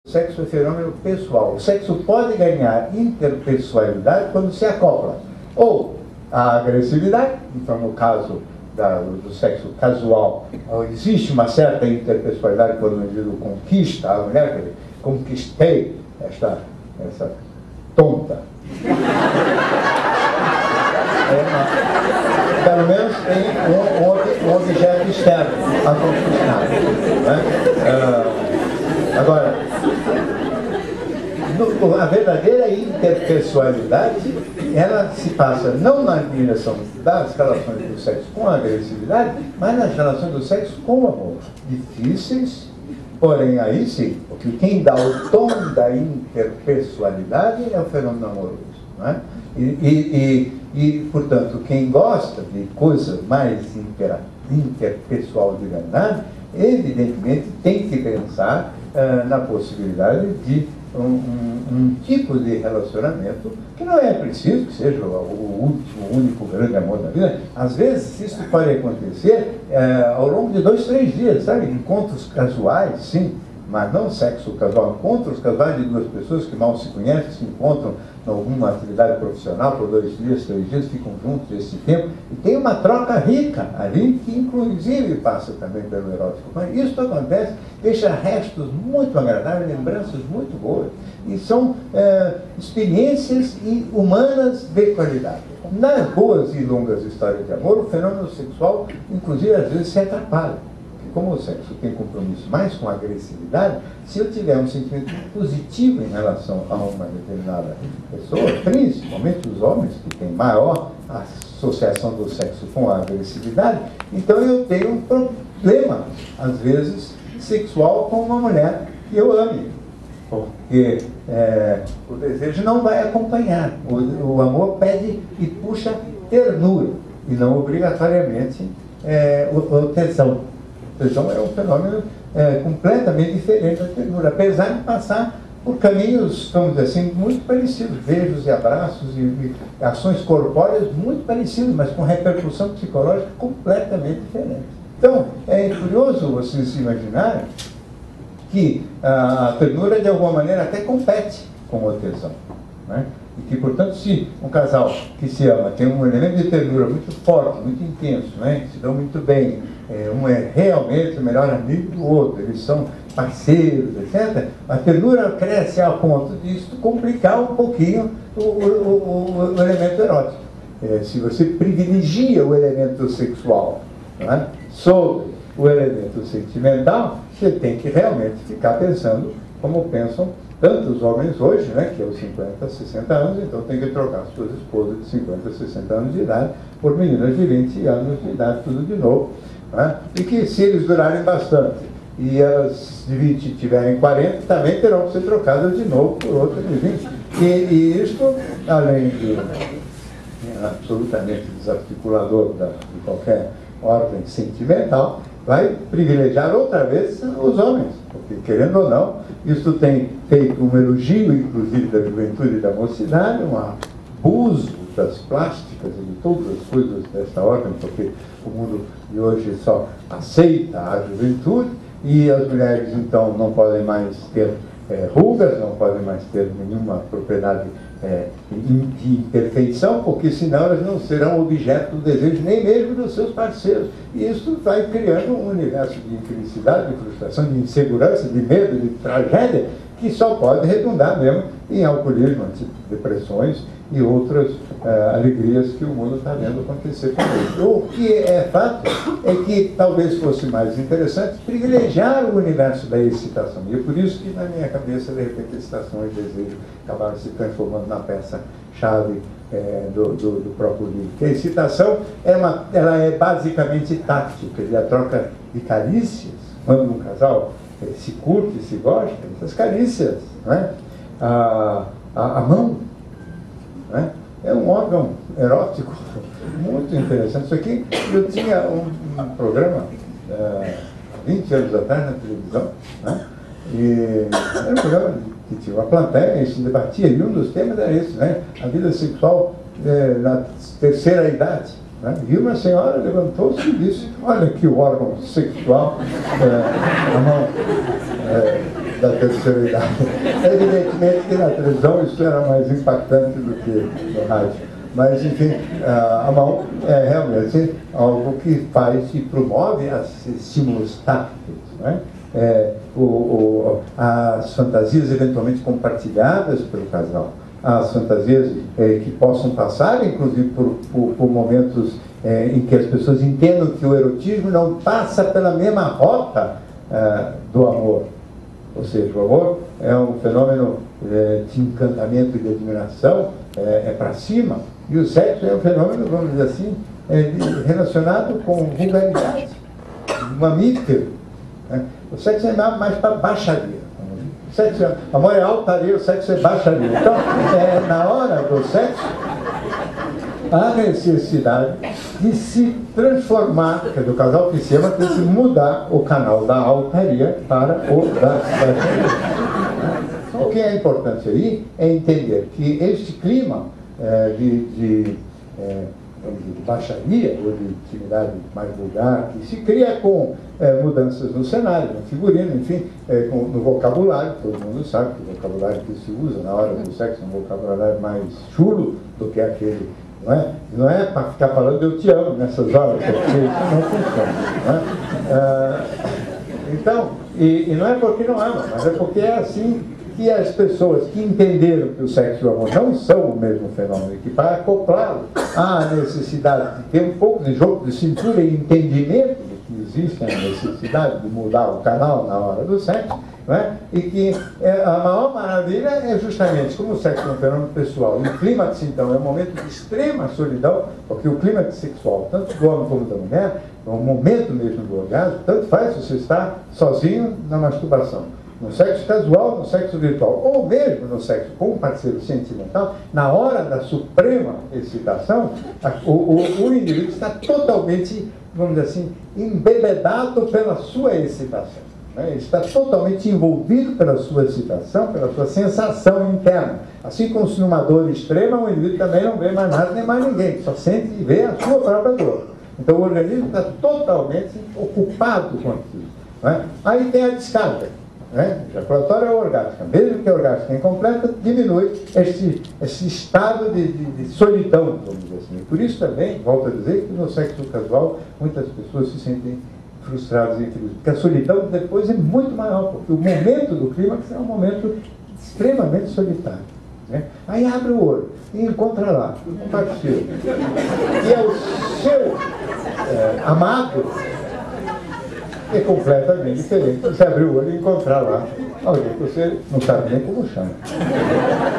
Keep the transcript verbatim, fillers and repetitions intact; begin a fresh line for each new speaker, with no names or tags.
O sexo é fenômeno pessoal. O sexo pode ganhar interpessoalidade quando se acopla ou a agressividade, então no caso da, do sexo casual, existe uma certa interpessoalidade quando o indivíduo conquista a mulher, quer dizer, conquistei esta, essa tonta. É uma, pelo menos tem um, um, um objeto externo a conquistar. Né? Ah, agora, no, a verdadeira interpessoalidade, ela se passa não na direção das relações do sexo com a agressividade, mas nas relações do sexo com o amor. Difíceis, porém aí sim, porque quem dá o tom da interpessoalidade é o fenômeno amoroso. Não é? E, e, e, e, portanto, quem gosta de coisa mais inter, interpessoal de verdade, evidentemente tem que pensar uh, na possibilidade de um, um, um tipo de relacionamento que não é preciso que seja o, o último, o único grande amor da vida. Às vezes isso pode acontecer uh, ao longo de dois, três dias, sabe? Encontros casuais, sim, mas não sexo casual, encontros casuais de duas pessoas que mal se conhecem, se encontram em alguma atividade profissional por dois dias, três dias, ficam juntos esse tempo, e tem uma troca rica ali, que inclusive passa também pelo erótico. Mas isso acontece, deixa restos muito agradáveis, lembranças muito boas, e são é, experiências humanas de qualidade. Nas boas e longas histórias de amor, o fenômeno sexual, inclusive, às vezes se atrapalha. Como o sexo tem compromisso mais com a agressividade, se eu tiver um sentimento positivo em relação a uma determinada pessoa, principalmente os homens, que têm maior associação do sexo com a agressividade, então eu tenho um problema, às vezes, sexual com uma mulher que eu ame. Porque é, o desejo não vai acompanhar. O, o amor pede e puxa ternura, e não obrigatoriamente é, o, o tesão. Então é um fenômeno é, completamente diferente da ternura, apesar de passar por caminhos, vamos dizer assim, muito parecidos, beijos e abraços e, e ações corpóreas muito parecidas, mas com repercussão psicológica completamente diferente. Então, é curioso vocês se imaginarem que a ternura, de alguma maneira, até compete com o tesão, né? E que, portanto, se um casal que se ama tem um elemento de ternura muito forte, muito intenso, né? Que se dão muito bem, é, um é realmente o melhor amigo do outro, eles são parceiros, etcétera, a ternura cresce ao ponto disso complicar um pouquinho o, o, o, o elemento erótico. É, se você privilegia o elemento sexual, né, sobre o elemento sentimental, você tem que realmente ficar pensando como pensam tantos homens hoje, né, que é os cinquenta, sessenta anos, então tem que trocar suas esposas de cinquenta, sessenta anos de idade por meninas de vinte anos de idade, tudo de novo. Né? E que se eles durarem bastante e elas de vinte tiverem quarenta, também terão que ser trocadas de novo por outras de vinte. E, e isto, além de é, absolutamente desarticulador da, de qualquer ordem sentimental, vai privilegiar outra vez os homens, porque, querendo ou não, isso tem feito um elogio, inclusive, da juventude e da mocidade, um abuso das plásticas e de todas as coisas desta ordem, porque o mundo de hoje só aceita a juventude, e as mulheres, então, não podem mais ter é, rugas, não podem mais ter nenhuma propriedade é, de imperfeição, porque senão elas não serão objeto do desejo nem mesmo dos seus parceiros. E isso vai criando um universo de infelicidade, de frustração, de insegurança, de medo, de tragédia, que só pode redundar mesmo em alcoolismo, depressões e outras uh, alegrias que o mundo está vendo acontecer com ele. O que é fato é que talvez fosse mais interessante privilegiar o universo da excitação. E é por isso que, na minha cabeça, de repente, excitação e desejo acabaram se transformando na peça-chave é, do, do, do próprio livro. Porque a excitação é uma, ela é basicamente tátil, quer dizer, a troca de carícias, quando um casal é, se curte, se gosta, essas carícias, não é? a, a, a mão, né? É um órgão erótico muito interessante. Isso aqui, eu tinha um, um programa há vinte anos atrás na televisão, né? E era um programa que tinha uma plateia e se debatia, e um dos temas era esse, né? A vida sexual é, na terceira idade. Né? E uma senhora levantou-se e disse: olha aqui o órgão sexual, é, a mão. É, da terceira idade. Evidentemente que na televisão isso era mais impactante do que no rádio. Mas, enfim, a mão é realmente algo que faz e promove os estímulos táticos, né? É, o, o, as fantasias eventualmente compartilhadas pelo casal, as fantasias é, que possam passar, inclusive, por, por, por momentos é, em que as pessoas entendam que o erotismo não passa pela mesma rota é, do amor. Ou seja, o amor é um fenômeno é, de encantamento e de admiração, é, é para cima, e o sexo é um fenômeno, vamos dizer assim, é, de, relacionado com vulgaridade, mamífero. Né? O sexo é mais para baixaria. O sexo é, amor é altaria, o sexo é baixaria. Então, é, na hora do sexo, há necessidade de se transformar, quer dizer, o casal que se ama tem que mudar o canal da altaria para o da baixaria. O que é importante aí é entender que este clima é, de, de, é, de baixaria ou de intimidade mais vulgar que se cria com é, mudanças no cenário, no figurino, enfim, é, com, no vocabulário, todo mundo sabe que o vocabulário que se usa na hora do sexo é um vocabulário mais chulo do que aquele. Não é, não é para ficar falando eu te amo nessas horas, porque isso não funciona. Não é? Ah, então, e, e não é porque não ama, mas é porque é assim que as pessoas que entenderam que o sexo e o amor não são o mesmo fenômeno, e que para acoplá-lo há a necessidade de ter um pouco de jogo de cintura e entendimento de que existe a necessidade de mudar o canal na hora do sexo, não é? E que é, a maior maravilha é justamente como o sexo é um fenômeno pessoal, e o clímax, então, é um momento de extrema solidão, porque o clímax sexual, tanto do homem como da mulher, é um momento mesmo do orgasmo, tanto faz se você está sozinho na masturbação, no sexo casual, no sexo virtual, ou mesmo no sexo com um parceiro sentimental, na hora da suprema excitação, a, o, o, o indivíduo está totalmente, vamos dizer assim, embebedado pela sua excitação. Né? Ele está totalmente envolvido pela sua excitação, pela sua sensação interna. Assim como se numa dor extrema, o indivíduo também não vê mais nada nem mais ninguém, só sente e vê a sua própria dor. Então o organismo está totalmente ocupado com aquilo. Né? Aí tem a descarga. Né? Ejaculatória ou orgástica. Mesmo que a orgástica incompleta, diminui esse, esse estado de, de, de solidão, vamos dizer assim. Por isso também, volto a dizer, que no sexo casual muitas pessoas se sentem frustradas e infelizes. Porque a solidão depois é muito maior, porque o momento do clímax é um momento extremamente solitário. Né? Aí abre o olho e encontra lá um parceiro. E é o seu é, amado é completamente diferente. Você abrir o olho e encontrar lá alguém que você não sabe nem como chama.